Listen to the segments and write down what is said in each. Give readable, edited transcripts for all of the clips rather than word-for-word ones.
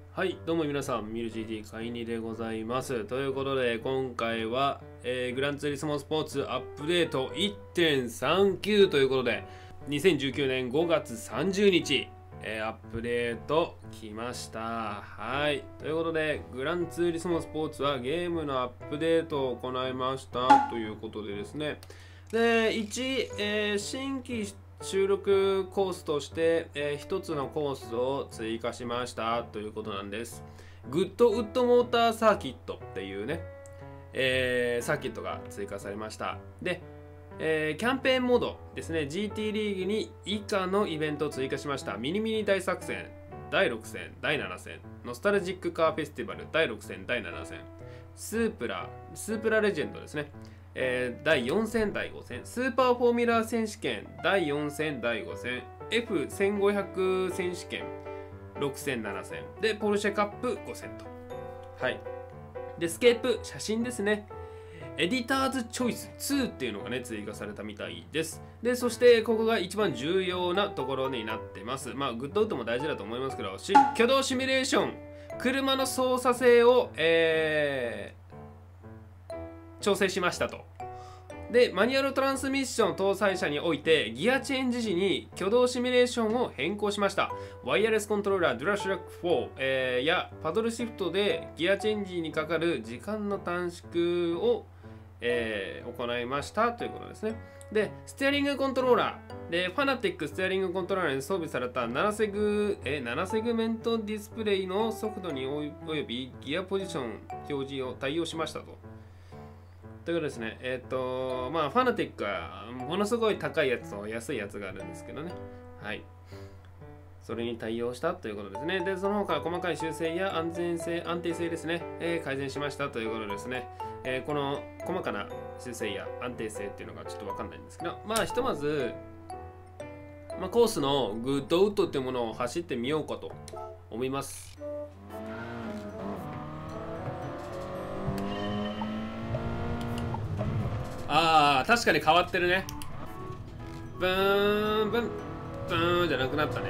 はい、どうも皆さん、ミル GT カイニでございます。ということで、今回は、グランツーリスモスポーツアップデート 1.39 ということで、2019年5月30日、アップデート来ました。はい。ということで、グランツーリスモスポーツはゲームのアップデートを行いましたということでですね。で、1、新規収録コースとして、1つのコースを追加しましたということなんです。グッドウッドモーターサーキットっていうね、サーキットが追加されました。で、キャンペーンモードですね、GT リーグに以下のイベントを追加しました。ミニミニ大作戦第6戦、第7戦、ノスタルジックカーフェスティバル第6戦、第7戦、スープラレジェンドですね。第4戦、第5戦、スーパーフォーミュラー選手権第4戦、第5戦、F1500 選手権6戦、7戦、で、ポルシェカップ5戦と。はい。で、スケープ、写真ですね。エディターズチョイス2っていうのがね、追加されたみたいです。で、そしてここが一番重要なところになってます。まあ、グッドウッドも大事だと思いますけど、挙動シミュレーション、車の操作性を、調整しましたと。で、マニュアルトランスミッション搭載車においてギアチェンジ時に挙動シミュレーションを変更しました。ワイヤレスコントローラードゥラシュラック4、やパドルシフトでギアチェンジにかかる時間の短縮を、行いましたということですね。で、ステアリングコントローラーで、ファナティックステアリングコントローラーに装備された7セグメントディスプレイの速度におよびギアポジション表示を対応しましたと。ということですね。まあ、ファナティックはものすごい高いやつと安いやつがあるんですけどね。はい。それに対応したということですね。で、その他細かい修正や安定性ですね、改善しましたということですね。この細かな修正や安定性っていうのがちょっとわかんないんですけど、まあ、ひとまず、まあ、コースのグッドウッドっていうものを走ってみようかと思います。ああ、確かに変わってるね。ブーンブンブーンじゃなくなったね。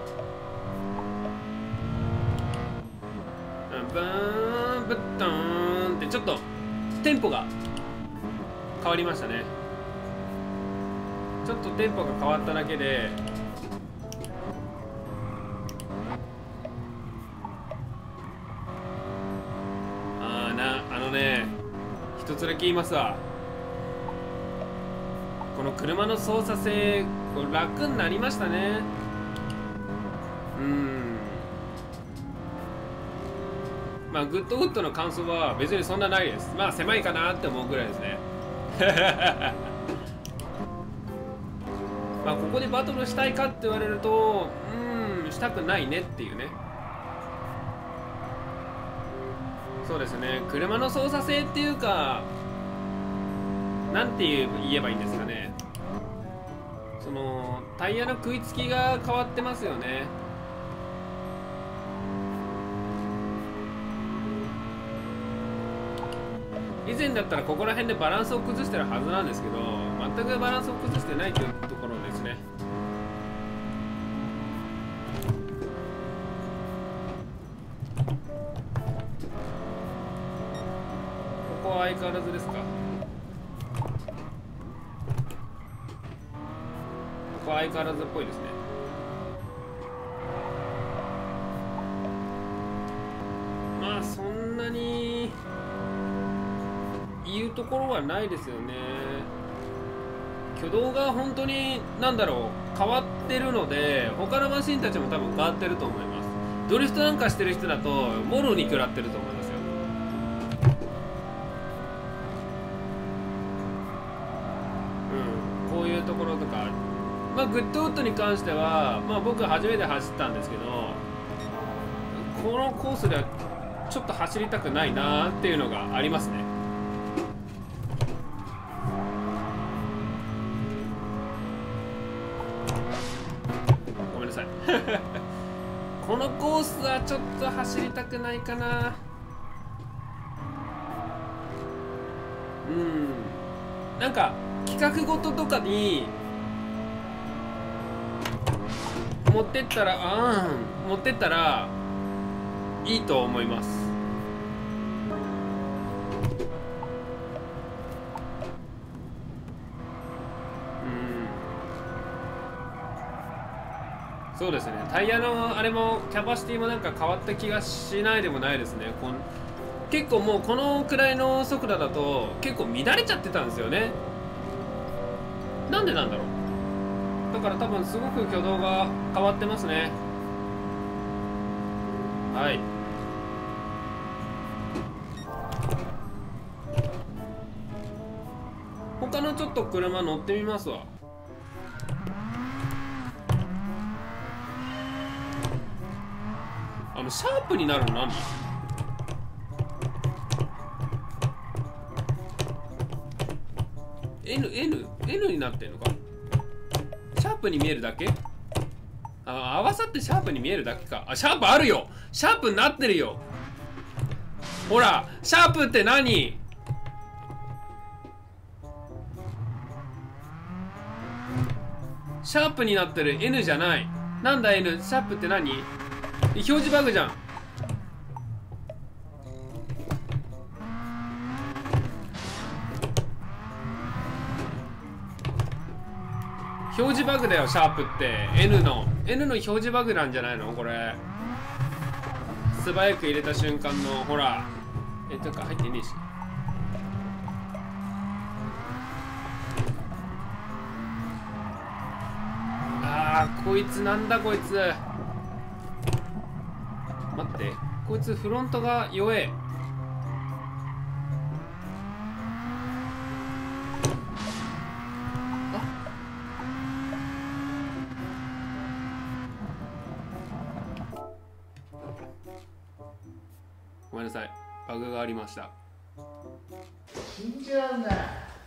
ブーンブッドーンってちょっとテンポが変わりましたね。ちょっとテンポが変わっただけで、あのね、一つだけ言いますわ。この車の操作性、これ楽になりましたね。まあ、グッドウッドの感想は別にそんなないです。まあ、狭いかなって思うぐらいですね。まあ、ここでバトルしたいかって言われると、したくないねっていうね。そうですね。車の操作性っていうか、なんて言えばいいんですかね。そのタイヤの食いつきが変わってますよね。以前だったらここら辺でバランスを崩してるはずなんですけど、全くバランスを崩してないというところですね。ここは相変わらずですか。相変わらずっぽいですね。まあそんなに言うところはないですよね。挙動が本当に変わってるので、他のマシンたちも多分変わってると思います。ドリフトなんかしてる人だともろに食らってると思いますよ。こういうところとか、まあ、グッドウッドに関しては、まあ、僕初めて走ったんですけど、このコースではちょっと走りたくないなーっていうのがありますね。ごめんなさい。このコースはちょっと走りたくないかな。なんか企画ごととかに持ってったらいいと思います。そうですね、タイヤのあれもキャパシティもなんか変わった気がしないでもないですね。結構もうこのくらいの速度だと結構乱れちゃってたんですよね。なんでなんだろう。だから多分すごく挙動が変わってますね。はい。他のちょっと車乗ってみますわ。シャープになるの何？N になってんのか。シャープに見えるだけ？合わさってシャープに見えるだけか。シャープあるよ。シャープになってるよ。ほら、シャープって何？シャープになってる。 N じゃない。なんだ N？ シャープって何？表示バグじゃん。表示バグだよ、シャープって。 N の表示バグなんじゃないのこれ。素早く入れた瞬間のほらとか入ってねえし。こいつなんだこいつ。待って、こいつフロントが弱え。ごめんなさい、バグがありました。 死んじゃうな。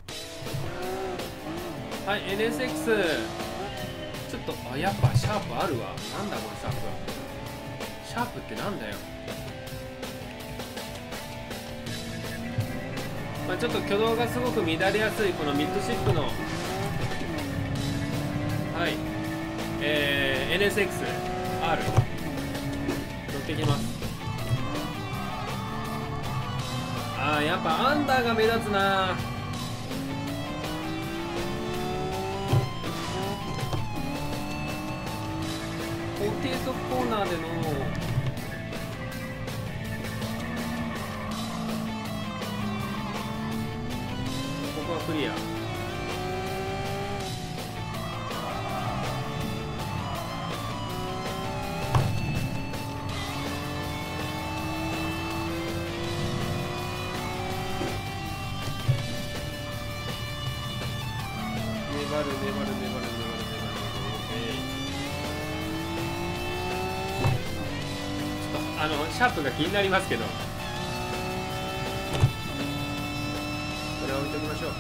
はい、 NSX ちょっとやっぱシャープあるわ。なんだこれシャープ。シャープってなんだよ。ちょっと挙動がすごく乱れやすいこのミッドシップの、はい、NSXR 乗ってきます。やっぱアンダーが目立つな。低速コーナーでのここはクリア。粘る。シャープが気になりますけど、これは置いときましょう。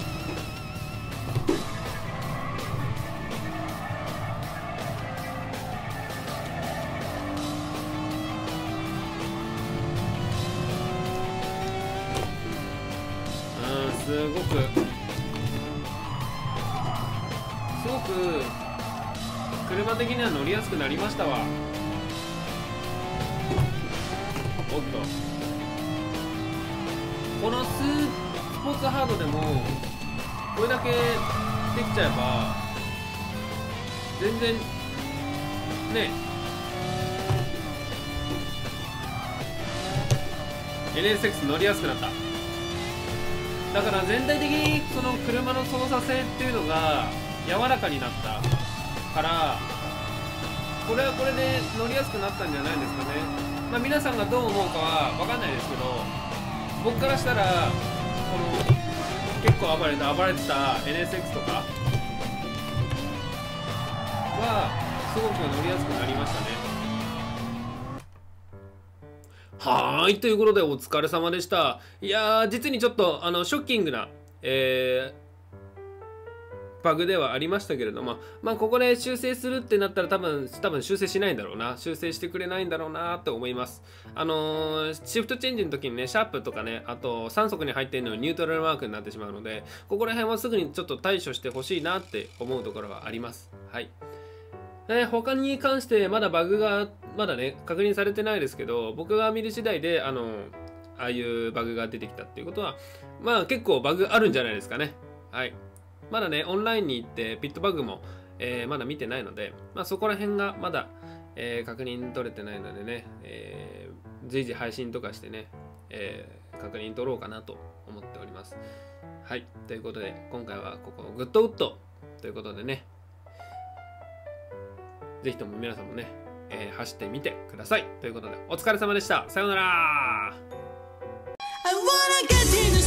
すごく車的には乗りやすくなりましたわ。おっと、このスポーツハードでもこれだけできちゃえば全然ね、 NSX 乗りやすくなった。だから全体的にその車の操作性っていうのが柔らかになったから、これはこれで乗りやすくなったんじゃないですかね。皆さんがどう思うかは分かんないですけど、僕からしたらこの結構暴れてた NSX とかはすごく乗りやすくなりましたね。はーい、ということでお疲れ様でした。いやー、実にちょっとショッキングな、バグではありましたけれども、ここで修正するってなったら多分修正しないんだろうな。修正してくれないんだろうなって思います。シフトチェンジの時にね、シャープとかね、あと3速に入っているのにニュートラルマークになってしまうので、ここら辺はすぐにちょっと対処してほしいなって思うところはあります。はい。他に関してまだバグがまだね確認されてないですけど、僕が見る次第でああいうバグが出てきたっていうことは、まあ結構バグあるんじゃないですかね。はい。まだねオンラインに行ってピットバグも、まだ見てないので、まあ、そこら辺がまだ、確認取れてないのでね、随時配信とかしてね、確認取ろうかなと思っております。はい。ということで今回はここグッドウッドということでね、ぜひとも皆さんもね、走ってみてくださいということで、お疲れ様でした。さようなら。